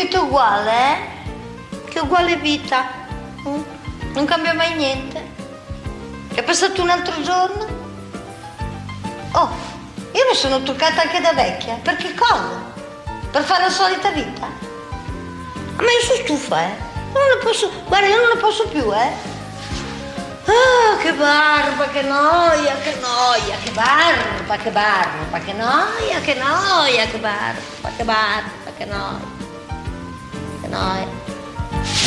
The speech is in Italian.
vita uguale, che uguale vita. Non cambia mai niente. È passato un altro giorno. Oh, io mi sono truccata anche da vecchia. Per che cosa? Per fare la solita vita? Ma io sono stufa, Non ne posso, guarda, io non ne posso più, Ah, che barba, che noia, che noia, che barba, che barba, che noia, che noia, che barba, che noia, che noia.